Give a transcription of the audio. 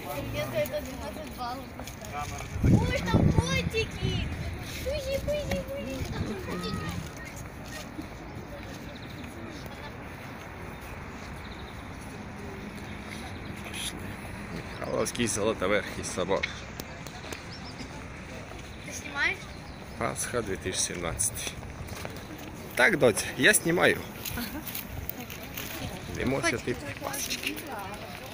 Мне за это 12 баллов поставили. Ой, там котики! Пузи, пузи, пузи. Михайловський Золотоверхий собор. Ты снимаешь? Пасха 2017. Так, доць, я знімаю. Йдемо святити Пасочки.